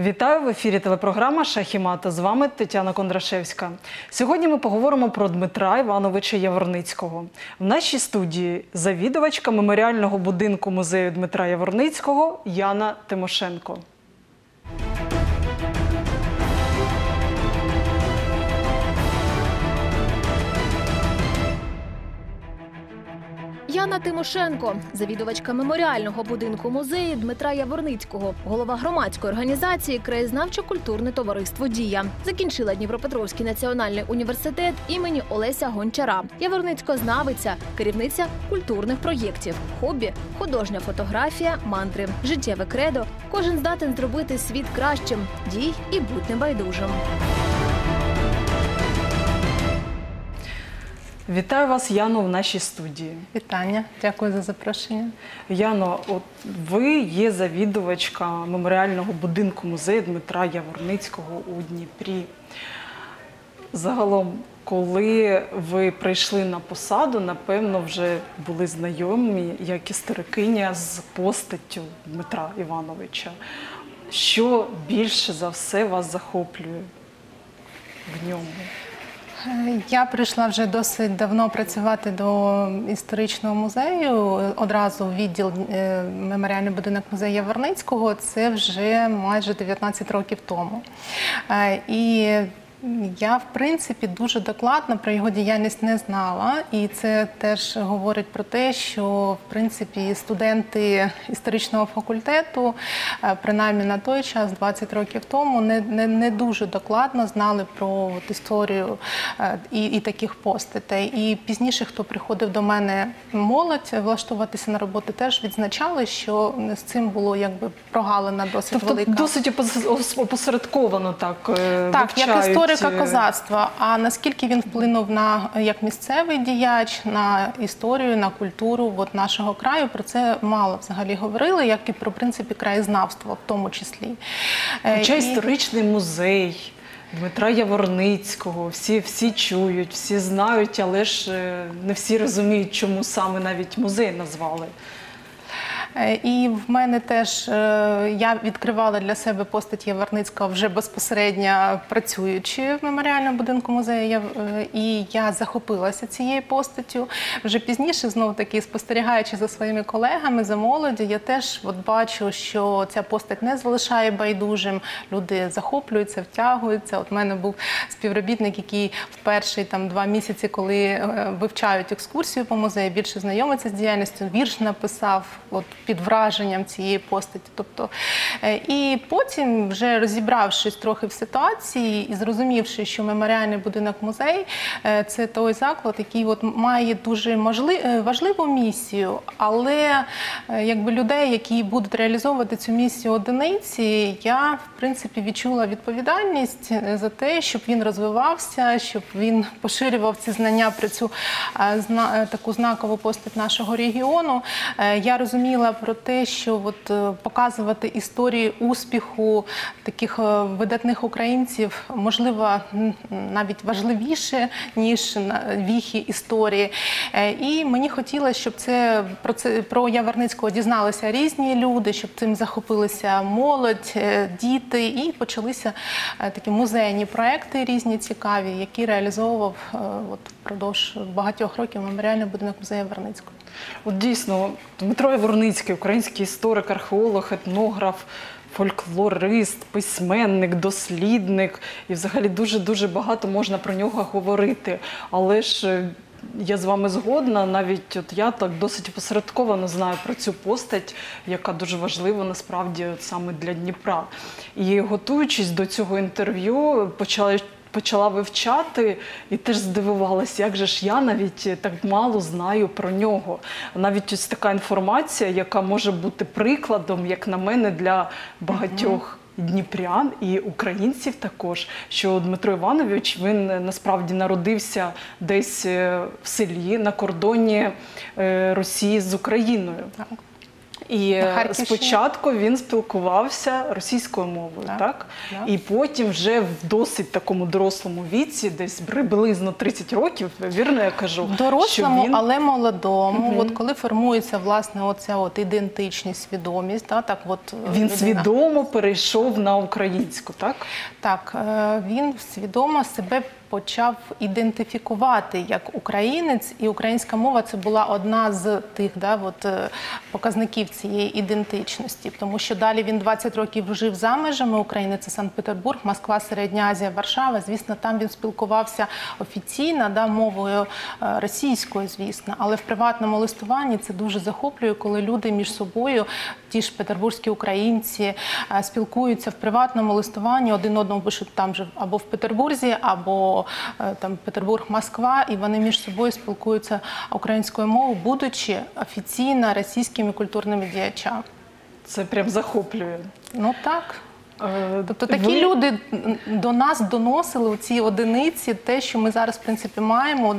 Вітаю, в ефірі телепрограма «Шах і мат». З вами Тетяна Кондрашевська. Сьогодні ми поговоримо про Дмитра Івановича Яворницького. В нашій студії завідувачка меморіального будинку музею Дмитра Яворницького Яна Тимошенко. Яна Тимошенко – завідувачка меморіального будинку музею Дмитра Яворницького, голова громадської організації «Краєзнавчо-культурне товариство «Дія». Закінчила Дніпропетровський національний університет імені Олеся Гончара. Яворницькознавиця, керівниця культурних проєктів, хобі – художня фотографія, мантри, життєве кредо. Кожен здатен зробити світ кращим. Дій і будь небайдужим. Вітаю вас, Яно, в нашій студії. Вітання. Дякую за запрошення. Яно, ви є завідувачка меморіального будинку музею Дмитра Яворницького у Дніпрі. Загалом, коли ви прийшли на посаду, напевно, вже були знайомі як історикиня з постаттю Дмитра Івановича. Що більше за все вас захоплює в ньому? Я прийшла вже досить давно працювати до історичного музею, одразу в відділ меморіальний будинок музею Яворницького, це вже майже 19 років тому. І я, в принципі, дуже докладно про його діяльність не знала, і це теж говорить про те, що, в принципі, студенти історичного факультету, принаймні на той час, 20 років тому, не дуже докладно знали про історію і таких постатей. І пізніше, хто приходив до мене молодь влаштуватися на роботу, теж відзначали, що з цим було якби прогалина досить велика. Тобто досить опосередковано так вивчають. Так, як історика козацтва. А наскільки він вплинув на, як місцевий діяч, на історію, на культуру нашого краю, про це мало взагалі говорили, як і про, в принципі, краєзнавство в тому числі. Хоча історичний музей Дмитра Яворницького, всі чують, всі знають, але ж не всі розуміють, чому саме навіть музей назвали. І в мене теж, я відкривала для себе постать Яворницького вже безпосередньо працюючи в меморіальному будинку музею, і я захопилася цією постаттю. Вже пізніше, знову-таки, спостерігаючи за своїми колегами, за молоддю, я теж бачу, що ця постать не залишає байдужим, люди захоплюються, втягуються. От в мене був співробітник, який в перші 2 місяці, коли вивчають екскурсію по музею, більше знайомиться з діяльністю, вірш написав, під враженням цієї постаті. Тобто, і потім, вже розібравшись трохи в ситуації і зрозумівши, що меморіальний будинок-музей – це той заклад, який має дуже важливу місію, але якби людей, які будуть реалізовувати цю місію одиниці, я, в принципі, відчула відповідальність за те, щоб він розвивався, щоб він поширював ці знання про цю таку знакову постать нашого регіону. Я розуміла про те, що показувати історії успіху таких видатних українців, можливо, навіть важливіше, ніж віхи історії. І мені хотілося, щоб про Яворницького дізналися різні люди, щоб цим захопилися молодь, діти, і почалися такі музейні проекти різні цікаві, які реалізовував впродовж багатьох років меморіальний будинок музею Яворницького. Дійсно, Дмитро Яворницький, український історик, археолог, етнограф, фольклорист, письменник, дослідник. І взагалі дуже багато можна про нього говорити. Але ж я з вами згодна, навіть я так досить опосередковано знаю про цю постать, яка дуже важлива насправді саме для Дніпра. І готуючись до цього інтерв'ю, почала вивчати і теж здивувалася, як же ж я навіть так мало знаю про нього. Навіть ось така інформація, яка може бути прикладом, як на мене, для багатьох дніпрян і українців також, що Дмитро Іванович, він насправді народився десь в селі на кордоні Росії з Україною. І На Харківщині. спочатку він спілкувався російською мовою, так? Так. І потім вже в досить такому дорослому віці, десь приблизно 30 років, вірно я кажу, В дорослому, що він... але молодому, от коли формується, власне, оця от ідентичність, свідомість, так от Він людина. свідомо перейшов на українську, так? Так, він свідомо себе почав ідентифікувати як українець, і українська мова – це була одна з тих показників цієї ідентичності. Тому що далі він 20 років жив за межами України, це Санкт-Петербург, Москва, Середня Азія, Варшава. Звісно, там він спілкувався офіційно, мовою російською, звісно, але в приватному листуванні це дуже захоплює, коли люди між собою, ті ж петербурзькі українці, спілкуються в приватному листуванні, один одному пишуть там же або в Петербурзі, або там Петербург, Москва, і вони між собою спілкуються українською мовою, будучи офіційно російськими культурними діячами. Це прям захоплює. Ну так. Тобто Ви- такі люди до нас доносили у цій одиниці те, що ми зараз, в принципі, маємо,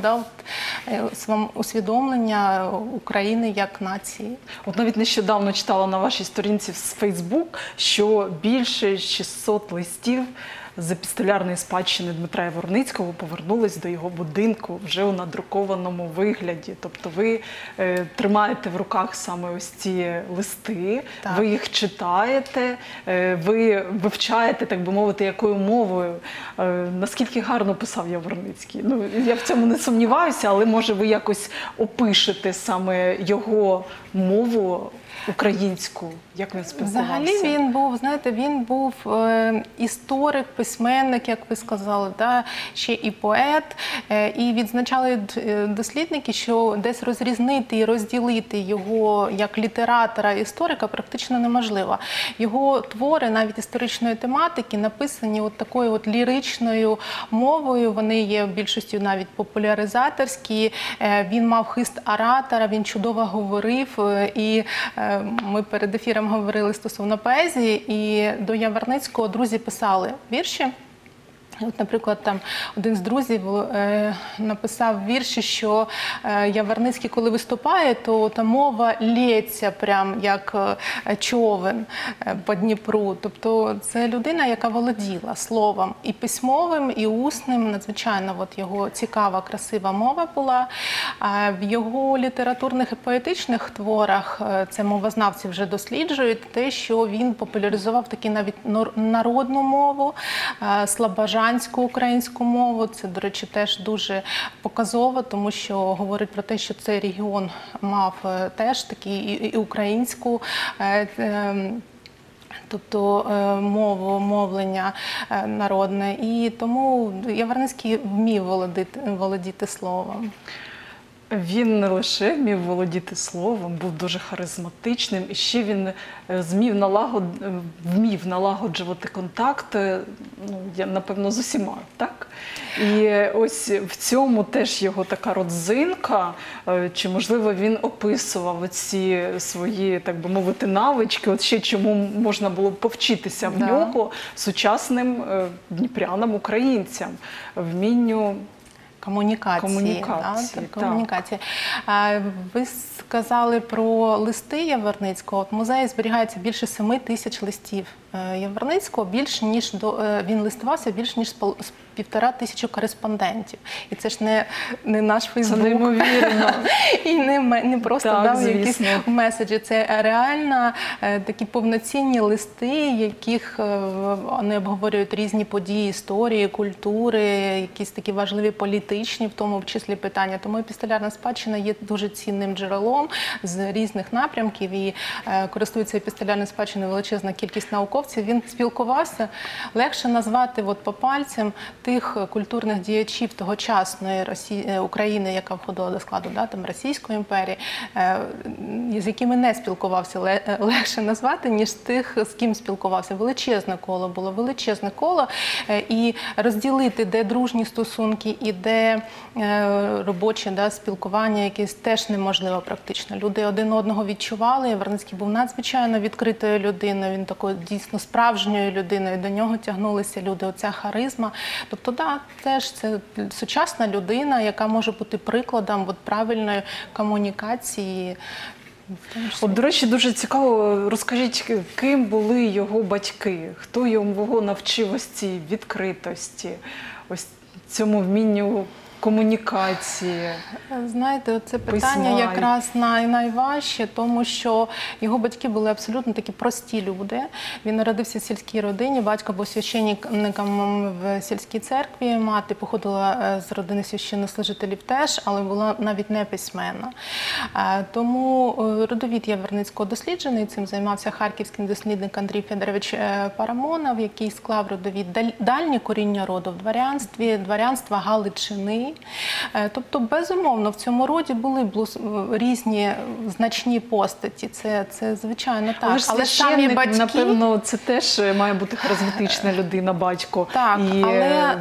усвідомлення України як нації. От навіть нещодавно читала на вашій сторінці в Фейсбук, що більше 600 листів з епістолярної спадщини Дмитра Яворницького повернулись до його будинку вже у надрукованому вигляді. Тобто ви тримаєте в руках саме ось ці листи, Так. ви їх читаєте, ви вивчаєте, так би мовити, якою мовою. Наскільки гарно писав Яворницький? Ну, я в цьому не сумніваюся, але може ви якось опишете саме його мову українську, як він спілкувався? Взагалі він був, знаєте, він був історик, письменник, як ви сказали, ще і поет. І відзначали дослідники, що десь розрізнити і розділити його як літератора і історика практично неможливо. Його твори, навіть історичної тематики, написані от такою от ліричною мовою. Вони є в більшості навіть популяризаторські. Він мав хист оратора, він чудово говорив. І ми перед ефіром говорили стосовно поезії, і до Яворницького друзі писали вірші. От, наприклад, там один з друзів написав вірші, що Яворницький, коли виступає, то та мова лється прям як човен по Дніпру. Тобто це людина, яка володіла словом і письмовим, і усним. Надзвичайно от його цікава, красива мова була. А в його літературних і поетичних творах, це мовознавці вже досліджують, те, що він популяризував таку навіть народну мову, слабожанську українську мову. Це, до речі, теж дуже показово, тому що говорить про те, що цей регіон мав теж такі і українську, тобто мову, мовлення народне. І тому Яворницький вмів володіти словом. Він не лише вмів володіти словом, був дуже харизматичним, і ще він вмів налагоджувати контакти, напевно, з усіма, так? І ось в цьому теж його така родзинка, чи, можливо, він описував оці свої, так би мовити, навички, от ще чому можна було б повчитися в нього сучасним дніпрянам, українцям, вмінню комунікації. Ви сказали про листи Яворницького. От в музеї зберігається більше 7 тисяч листів Яворницького, він листувався більш ніж з 1500 кореспондентів. І це ж не наш Фейсбук. Це неймовірно. І не просто якісь меседжі. Це реально такі повноцінні листи, яких вони обговорюють різні події, історії, культури, якісь такі важливі політичні, в тому числі питання. Тому епістолярна спадщина є дуже цінним джерелом з різних напрямків і користується епістолярною спадщиною величезна кількість науковців. Він спілкувався, легше назвати по пальцям тих культурних діячів тогочасної України, яка входила до складу Російської імперії, з якими не спілкувався, легше назвати, ніж тих, з ким спілкувався. Величезне коло було, величезне коло. І розділити, де дружні стосунки і де робоче спілкування якесь теж неможливо практично. Люди один одного відчували. Яворницький був надзвичайно відкритою людиною, він такою дійсно справжньою людиною, до нього тягнулися люди, оця харизма. Тобто, теж це сучасна людина, яка може бути прикладом правильної комунікації От, до речі, дуже цікаво, розкажіть, ким були його батьки, хто його навчив ось цій відкритості, ось цьому вмінню комунікації? Знаєте, це питання Письма. якраз найважче, тому що його батьки були абсолютно такі прості люди. Він народився в сільській родині, батько був священником в сільській церкві, мати походила з родини священнослужителів теж, але була навіть не письменна. Тому родовід Яворницького досліджений, цим займався харківський дослідник Андрій Федорович Парамонов, який склав родовід дальні коріння роду в дворянстві, дворянства Галичини. Тобто, безумовно, в цьому роді були різні значні постаті. Це звичайно так. Але самі батьки... напевно, це теж має бути харизматична людина, батько. Так, і але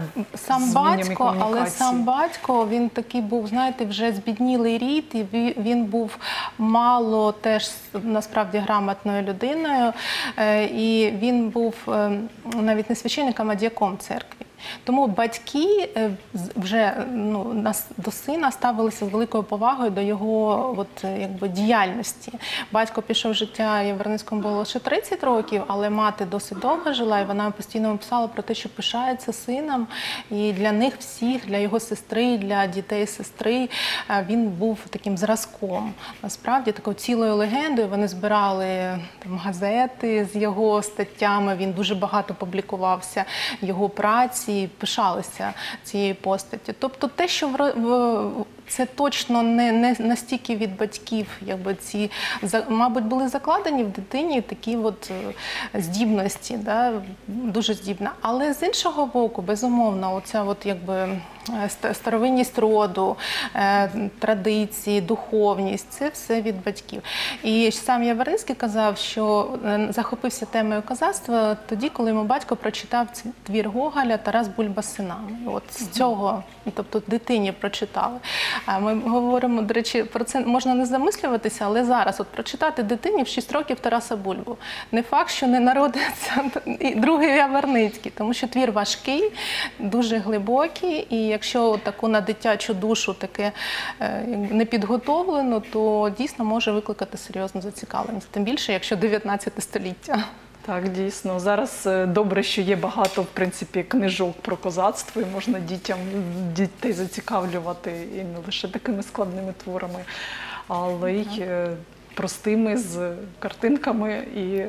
сам батько, він такий був, знаєте, вже збіднілий рід, і він був мало теж, насправді, грамотною людиною, і він був навіть не священником, а діяком церкви. Тому батьки вже до сина ставилися з великою повагою до його діяльності. Батько пішов в життя, Яворницькому було лише 30 років, але мати досить довго жила, і вона постійно писала про те, що пишається сином. І для них всіх, для його сестри, для дітей сестри, він був таким зразком. Насправді, такою цілою легендою. Вони збирали газети з його статтями, він дуже багато публікувався, його праці, і пишалися цією постаттю. Тобто те, що це точно не настільки від батьків, мабуть, були закладені в дитині такі здібності, дуже здібна. Але з іншого боку, безумовно, оця старовинність роду, традиції, духовність – це все від батьків. І сам Яворницький казав, що захопився темою козацтва тоді, коли йому батько прочитав твір Гоголя «Тарас Бульба з синами». От з цього, тобто дитині прочитали. Ми говоримо, до речі, про це можна не замислюватися, але зараз прочитати дитині в 6 років Тараса Бульбу. Не факт, що не народиться другий Яворницький, тому що твір важкий, дуже глибокий, і якщо таку на дитячу душу таке не підготовлено, то дійсно може викликати серйозну зацікавленість. Тим більше, якщо 19 століття. Так, дійсно. Зараз добре, що є багато, в принципі, книжок про козацтво, і можна дітей зацікавлювати і не лише такими складними творами, але й простими, з картинками і...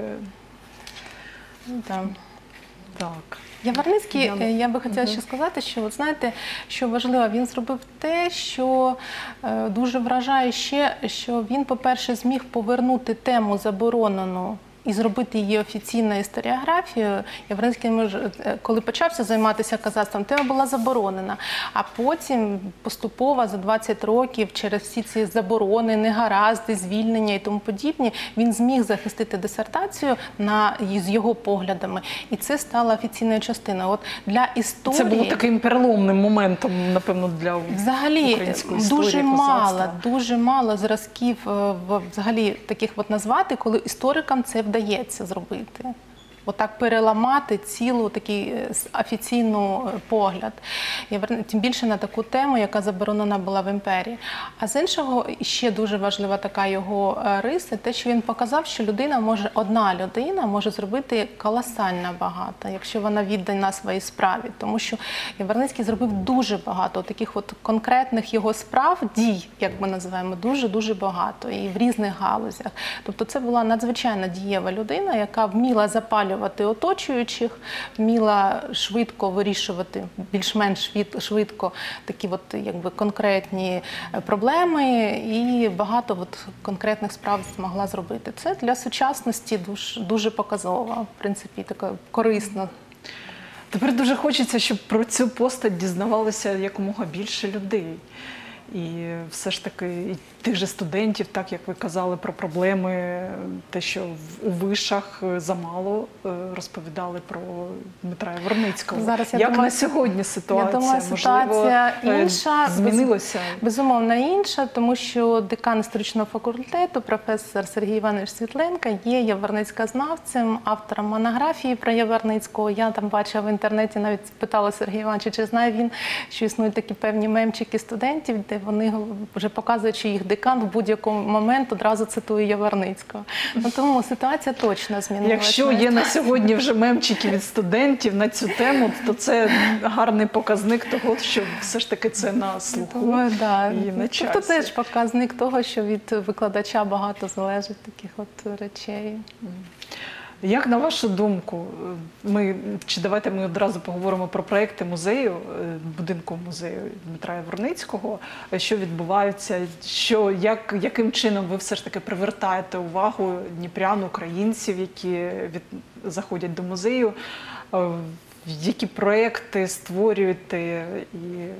Так. Яворницький, я би хотіла ще сказати, що, знаєте, що важливо, він зробив те, що дуже вражає ще, що він, по-перше, зміг повернути тему заборонену і зробити її офіційною історіографією. Яворницький, коли почався займатися козацтвом, тема була заборонена. А потім поступово за 20 років через всі ці заборони, негаразди, звільнення і тому подібні, він зміг захистити дисертацію з його поглядами. І це стало офіційною частиною. От для історії... Це було таким переломним моментом, напевно, для української історії козацтва. Дуже мало зразків взагалі таких назвати, коли історикам це вдається зробити. Отак переламати цілу такий офіційну погляд. Тим більше на таку тему, яка заборонена була в імперії. А з іншого, ще дуже важлива така його риса, те, що він показав, що одна людина може зробити колосально багато, якщо вона віддана своїй справі. Тому що Яворницький зробив дуже багато таких конкретних його справ, дій, як ми називаємо, дуже-дуже багато. І в різних галузях. Тобто це була надзвичайно дієва людина, яка вміла запалювати оточуючих, вміла швидко вирішувати, більш-менш швидко такі конкретні проблеми і багато конкретних справ змогла зробити. Це для сучасності дуже показово, в принципі, така корисна. Тепер дуже хочеться, щоб про цю постать дізнавалося якомога більше людей. І все ж таки і тих же студентів, так як ви казали про проблеми, те, що у вишах замало розповідали про Дмитра Яворницького. Як на сьогодні ситуація? Я думаю, ситуація інша, змінилася? Безумовно інша, тому що декан історичного факультету, професор Сергій Іванович Світленко, є яворницькознавцем, автором монографії про Яворницького. Я там бачила в інтернеті, навіть питала Сергія Івановича, чи знає він, що існують такі певні мемчики студентів, де вони вже показують, що їх декан в будь-якому момент одразу цитує Яворницького. Ну, тому ситуація точно змінилася. Якщо є на сьогодні вже мемчики від студентів на цю тему, то це гарний показник того, що все ж таки це на слуху Думаю, да. і на часі. Тобто теж показник того, що від викладача багато залежить таких от речей. Як на вашу думку, давайте ми одразу поговоримо про проекти музею, будинку музею Дмитра Яворницького, що відбувається, яким чином ви все ж таки привертаєте увагу дніпрян, українців, які заходять до музею, які проекти створюєте і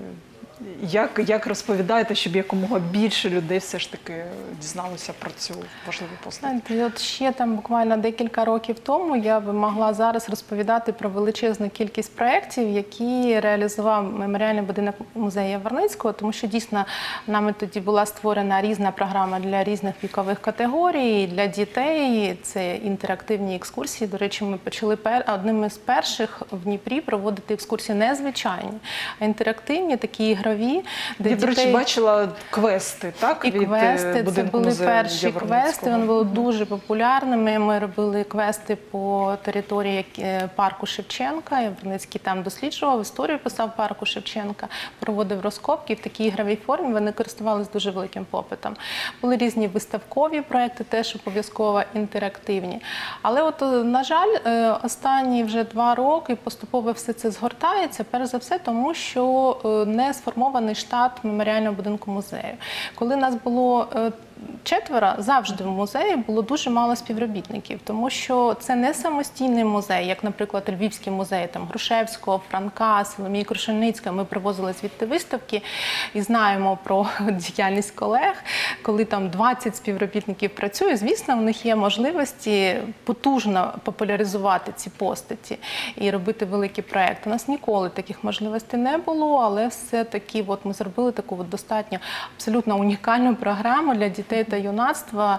як розповідаєте, щоб якомога більше людей все ж таки дізналося про цю важливу постать? Знаєте, от ще там буквально декілька років тому я би могла зараз розповідати про величезну кількість проєктів, які реалізував меморіальний будинок музею Яворницького, тому що дійсно нами тоді була створена різна програма для різних вікових категорій, для дітей, це інтерактивні екскурсії. До речі, ми почали одними з перших в Дніпрі проводити екскурсії незвичайні, а інтерактивні, такі ігрові. Я, до речі, бачила квести, так? І квести, це були перші квести, вони були дуже популярними. Ми робили квести по території парку Шевченка. Яворницький там досліджував, історію писав парку Шевченка, проводив розкопки в такій ігровій формі, вони користувалися дуже великим попитом. Були різні виставкові проекти, теж обов'язково інтерактивні. Але от, на жаль, останні вже 2 роки поступово все це згортається, перш за все, тому що не сформований штат меморіального будинку музею. Коли нас було 4, завжди в музеї було дуже мало співробітників, тому що це не самостійний музей, як, наприклад, Львівський музей там, Грушевського, Франка, Соломії Крушельницької. Ми привозили звідти виставки і знаємо про діяльність колег. Коли там 20 співробітників працює, звісно, в них є можливості потужно популяризувати ці постаті і робити великі проекти. У нас ніколи таких можливостей не було, але все-таки ми зробили таку достатньо абсолютно унікальну програму для дітей та юнацтва,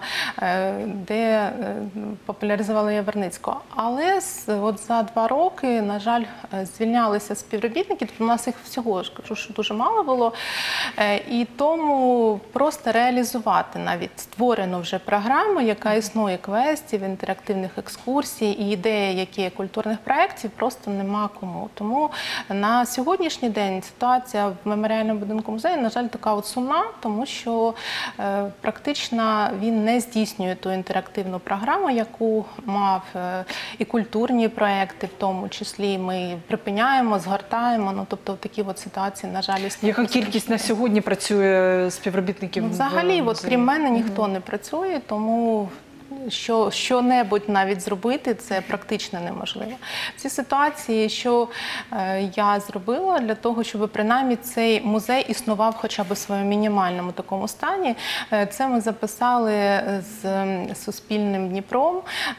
де популяризували Яворницького. Але от за 2 роки, на жаль, звільнялися співробітники, тобто у нас їх всього дуже мало було, і тому просто реалізувати навіть створену вже програму, яка існує квестів, інтерактивних екскурсій і ідеї, які є культурних проєктів, просто нема кому. Тому на сьогоднішній день ситуація в меморіальному будинку музею, на жаль, така от сумна, тому що практично він не здійснює ту інтерактивну програму, яку мав, і культурні проекти, в тому числі ми припиняємо, згортаємо, ну, тобто в такі от ситуації, на жаль, існує. Яка кількість на сьогодні працює співробітників? Ну, взагалі, от, крім мене, ніхто не працює, тому що-небудь навіть зробити, це практично неможливо. Ці ситуації, що я зробила для того, щоб принаймні цей музей існував хоча б в своєму мінімальному такому стані, це ми записали з Суспільним Дніпром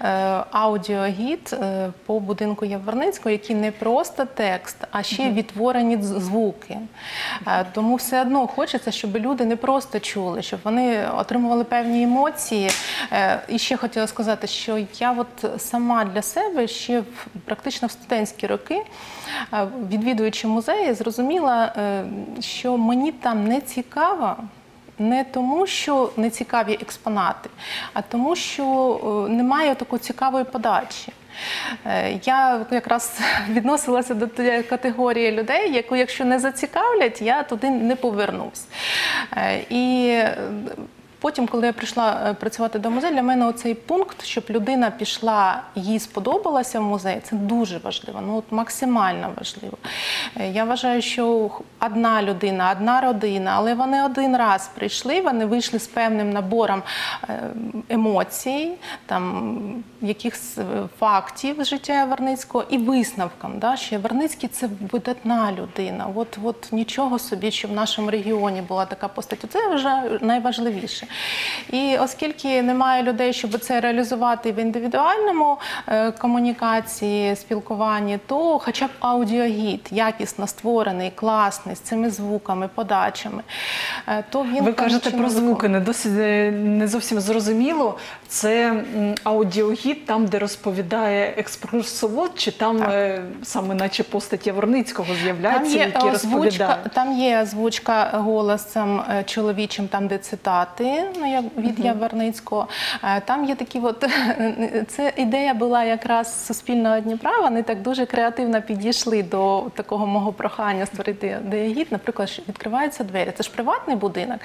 аудіогід по будинку Яворницького, який не просто текст, а ще відтворені звуки. Тому все одно хочеться, щоб люди не просто чули, щоб вони отримували певні емоції. І ще хотіла сказати, що я от сама для себе ще практично в студентські роки, відвідуючи музеї, зрозуміла, що мені там не цікаво, не тому, що не цікаві експонати, а тому, що немає такої цікавої подачі. Я якраз відносилася до тієї категорії людей, яку, якщо не зацікавлять, я туди не повернусь. І потім, коли я прийшла працювати до музею, для мене оцей пункт, щоб людина пішла, їй сподобалася в музей, це дуже важливо, ну от максимально важливо. Я вважаю, що одна людина, одна родина, але вони один раз прийшли, вони вийшли з певним набором емоцій, там, якихось фактів з життя Яворницького і висновком, да, що Яворницький – це видатна людина. От нічого собі, що в нашому регіоні була така постать. Це вже найважливіше. І оскільки немає людей, щоб це реалізувати в індивідуальному комунікації, спілкуванні, то хоча б аудіогід, якісно створений, класний, сучасний, з цими звуками, подачами, то він... Ви кажете про звуки, не зовсім зрозуміло. Це аудіогід там, де розповідає екскурсовод, чи там саме наче постать Яворницького з'являється, який розповідає? Там є озвучка голосом чоловічим, там де цитати від Яворницького. Там є такі це ідея була якраз Суспільного Дніпра, вони так дуже креативно підійшли до такого мого прохання створити аудіогід. Наприклад, відкриваються двері. Це ж приватний будинок.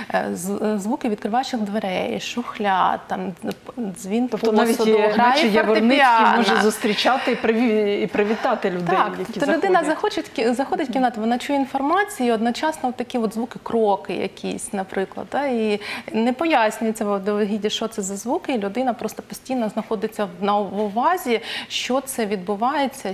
Звуки відкриваючих дверей, шухляд, там дзвін посуду, навіть грає Яворницький фортепіано. може зустрічати і привітати людей, Так, які тобто людина заходить в кімнату, вона чує інформацію, і одночасно такі звуки, кроки якісь, наприклад. І не пояснюється в аудіогіді, що це за звуки, і людина просто постійно знаходиться на увазі, що це відбувається,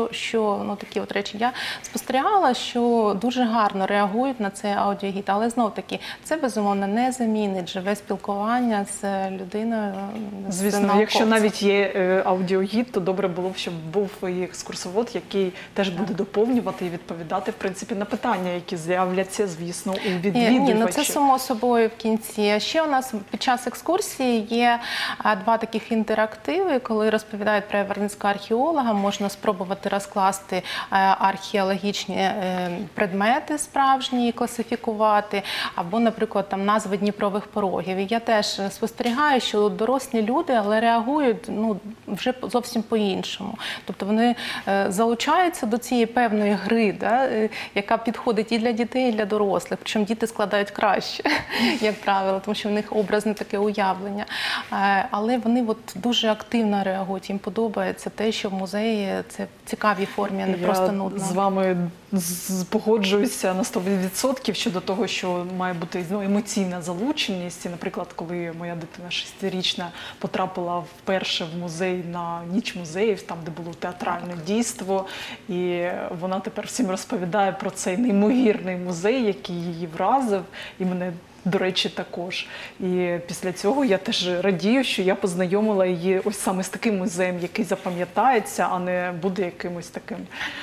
що такі речі. Я спостерігала, що дуже гарно реагують на цей аудіогід, але знов-таки це, безумовно, не замінить живе спілкування з людиною. Звісно, якщо навіть є аудіогід, то добре було б, щоб був і екскурсовод, який теж буде доповнювати і відповідати, в принципі, на питання, які з'являться, звісно, у відвідувачів. Ні, це само собою в кінці. Ще у нас під час екскурсії є два таких інтерактиви, коли розповідають про яворницького археолога, можна спробувати розкласти археологічні предмети справжні, класифікувати, або, наприклад, там назви Дніпрових порогів. І я теж спостерігаю, що дорослі люди, але реагують вже зовсім по-іншому. Тобто вони залучаються до цієї певної гри, яка підходить і для дітей, і для дорослих. Причому діти складають краще, як правило, тому що в них образне таке уявлення. Але вони дуже активно реагують, їм подобається те, що в музеї це в цікавій формі, а не просто нудно. Я з вами погоджуюся на 100% щодо того, що має бути емоційна залученість. І, наприклад, коли моя дитина 6-річна потрапила вперше в музей на ніч музеїв, там, де було театральне дійство, і вона тепер всім розповідає про цей неймовірний музей, який її вразив, і мене, до речі, також. І після цього я теж радію, що я познайомила її ось саме з таким музеєм, який запам'ятається, а не буде якимось таким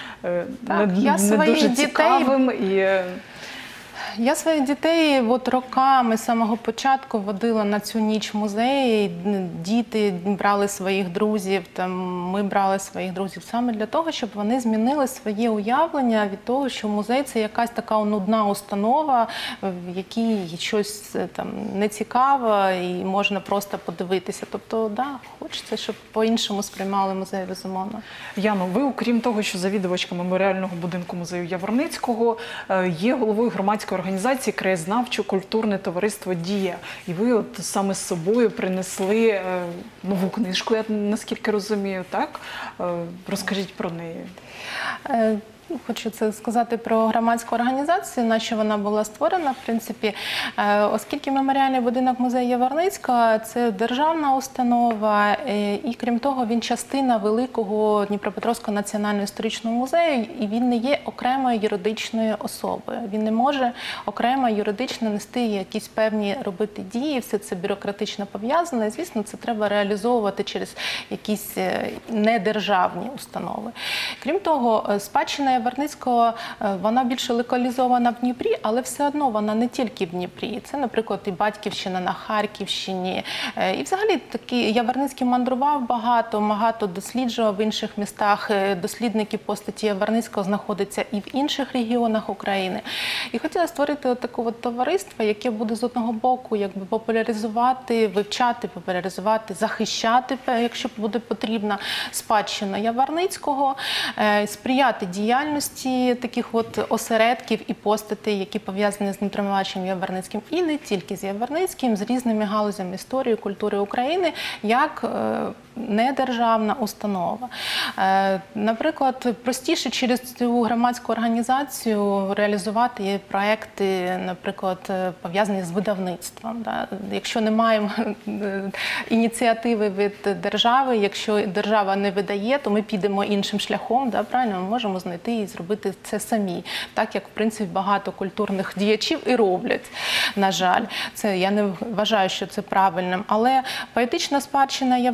не дуже цікавим. Я своїх дітей роками з самого початку водила на цю ніч в музеї. Діти брали своїх друзів, ми брали своїх друзів саме для того, щоб вони змінили своє уявлення від того, що музей – це якась така нудна установа, в якій щось нецікаве і можна просто подивитися. Тобто, хочеться, щоб по-іншому сприймали музей, безумовно. Яно, ви, окрім того, що завідувачка меморіального будинку музею Яворницького, є головою громадської організації краєзнавчо-культурне товариство «Дія». І ви саме з собою принесли нову книжку, я наскільки розумію, так? Розкажіть про неї. Хочу це сказати про громадську організацію, на що вона була створена, в принципі, оскільки меморіальний будинок музею Яворницького – це державна установа, і крім того, він частина великого Дніпропетровського національного історичного музею, і він не є окремою юридичною особою. Він не може окремо юридично нести якісь певні робити дії, все це бюрократично пов'язане, і, звісно, це треба реалізовувати через якісь недержавні установи. Крім того, спадщина Яворницького, вона більше локалізована в Дніпрі, але все одно вона не тільки в Дніпрі. Це, наприклад, і Батьківщина на Харківщині. І взагалі Яворницький мандрував багато досліджував в інших містах. Дослідники постаті Яворницького знаходяться і в інших регіонах України. І хотіла створити таке товариство, яке буде з одного боку популяризувати, вивчати, захищати, якщо буде потрібно, спадщину Яворницького, сприяти діяльності таких осередків і постатей, які пов'язані з Дмитром Івановичем Яворницьким, і не тільки з Яворницьким, з різними галузями історії, культури України, як недержавна установа. Наприклад, простіше через цю громадську організацію реалізувати проекти, наприклад, пов'язані з видавництвом. Якщо не маємо ініціативи від держави, якщо держава не видає, то ми підемо іншим шляхом, правильно, ми можемо знайти і зробити це самі, так як, в принципі, багато культурних діячів і роблять, на жаль. Я не вважаю, що це правильним. Але поетична спадщина Яворницького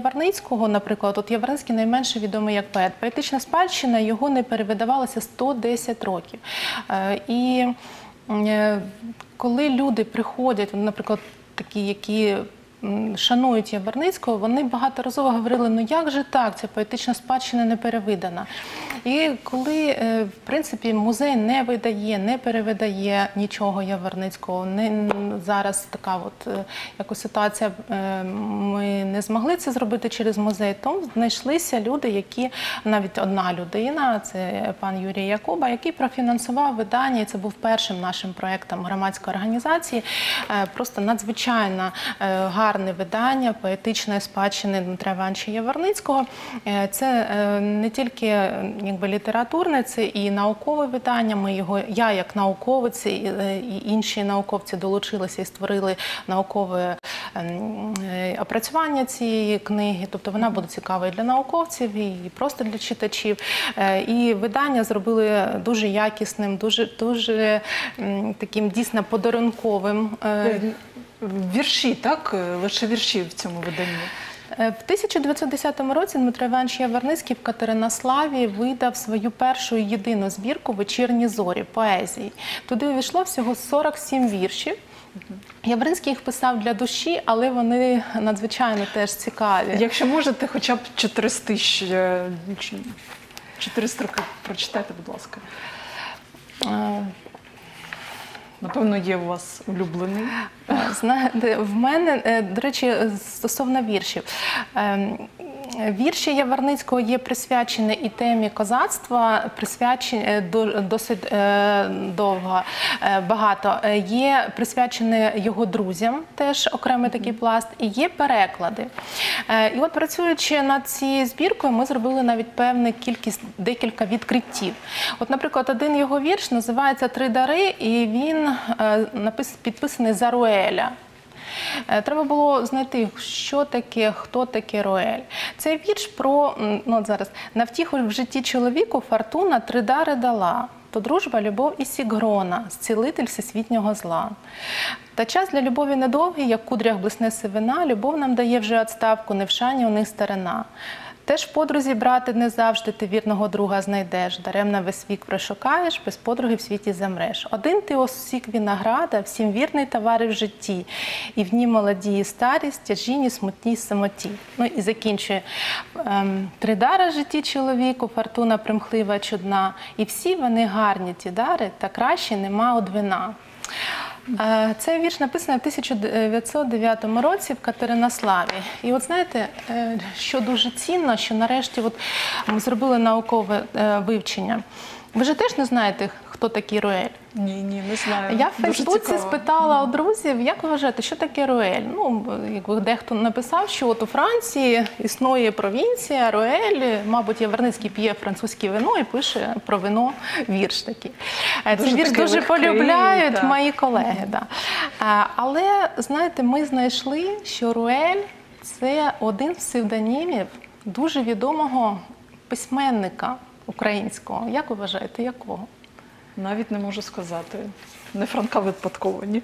Яворницького, наприклад, от Яворницький найменше відомий як поет. Поетична спадщина його не перевидавалася 110 років. І коли люди приходять, наприклад, такі, які шанують Яворницького, вони багаторазово говорили, ну як же так, ця поетична спадщина не перевидана. І коли, в принципі, музей не видає, не перевидає нічого Яворницького, зараз така от якось ситуація, ми не змогли це зробити через музей, то знайшлися люди, які, навіть одна людина, це пан Юрій Якуба, який профінансував видання, і це був першим нашим проєктом громадської організації, просто надзвичайно гарне видання поетичної спадщини Дмитра Івановича Яворницького. Це не тільки літературне, це і наукове видання. Я як науковець і інші науковці долучилися і створили наукове опрацювання цієї книги. Тобто вона буде цікава і для науковців, і просто для читачів. І видання зробили дуже якісним, дуже таким дійсно подарунковим. Вірші, так? Лише вірші в цьому виданні. В 1910 році Дмитро Іванович Яворницький в Катеринославі видав свою першу і єдину збірку «Вечірні зорі» поезії. Туди увійшло всього 47 віршів. Яворницький їх писав для душі, але вони надзвичайно теж цікаві. Якщо можете, хоча б 400 строки прочитайте, будь ласка. Напевно, є у вас улюблений. Знаєте, в мене, до речі, стосовно віршів. Вірші Яворницького є присвячені і темі козацтва, присвячені досить довго, багато. Є присвячені його друзям, теж окремий такий пласт, і є переклади. І от працюючи над цією збіркою, ми зробили навіть певну кількість, декілька відкриттів. От, наприклад, один його вірш називається «Три дари», і він підписаний за Руеля. Треба було знайти, що таке, хто таке Руель. Цей вірш про, зараз, на втіху в житті чоловіку фортуна три дари дала. То дружба, любов і сігрона, зцілитель всесвітнього зла. Та час для любові недовгий, як в кудрях блисне сивина, любов нам дає вже відставку, не в шані у них старина. Теж в подрузі, брате, не завжди ти вірного друга знайдеш, даремно весь вік прошукаєш, без подруги в світі замреш. Один ти осік винограда, всім вірний товариш в житті, і в ній молоді і старі, стяжіні, смутні самоті. Ну і закінчує. Три дари в житті чоловіку, фортуна примхлива, чудна, і всі вони гарні ті дари, та краще нема одвина. Цей вірш написаний в 1909 році в Катеринославі. І от знаєте, що дуже цінно, що нарешті ми зробили наукове вивчення. Ви ж теж не знаєте, хто такий Руель? Ні, не знаю. Я в Фейсбуці спитала у друзів, як ви вважаєте, що таке Руель? Якби дехто написав, що от у Франції існує провінція, Руель, мабуть, Яворницький п'є французьке вино і пише про вино вірш такий. Цей вірш дуже полюбляють мої колеги. Да. Але, знаєте, ми знайшли, що Руель – це один з псевдонімів дуже відомого письменника українського. Як ви вважаєте, якого? Навіть не можу сказати. Не Франка випадково, ні?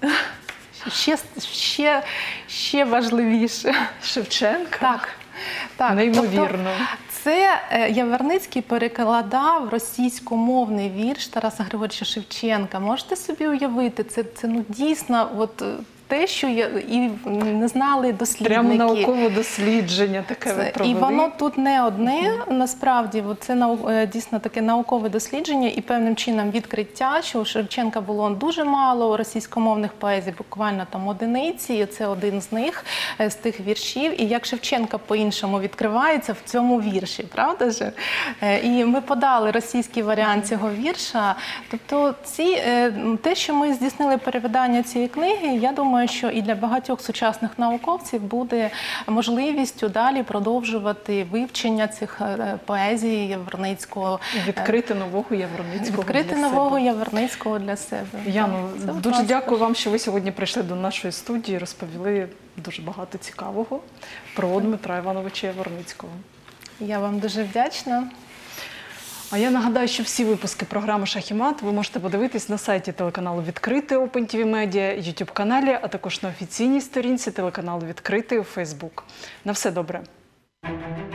Ще важливіше. Шевченка? Так. Неймовірно. Тобто, це Яворницький перекладав російськомовний вірш Тараса Григоровича Шевченка. Можете собі уявити, це дійсно те, що і не знали дослідники. Прямо наукове дослідження таке ви провели. І воно тут не одне, насправді, це дійсно таке наукове дослідження і певним чином відкриття, що у Шевченка було дуже мало російськомовних поезій, буквально там одиниці, і це один з них, з тих віршів. І як Шевченка по-іншому відкривається в цьому вірші, правда ж? І ми подали російський варіант цього вірша. Тобто те, що ми здійснили перевидання цієї книги, я думаю, що і для багатьох сучасних науковців буде можливістю далі продовжувати вивчення цих поезій Яворницького. Відкрити нового Яворницького Відкрити нового Яворницького для себе. Яно, дуже дякую вам, що ви сьогодні прийшли до нашої студії, розповіли дуже багато цікавого про Дмитра Івановича Яворницького. Я вам дуже вдячна. А я нагадаю, що всі випуски програми «Шах і мат» ви можете подивитись на сайті телеканалу «Відкритий» OpenTV Media, YouTube-каналі, а також на офіційній сторінці телеканалу «Відкритий» у Facebook. На все добре! Дякую.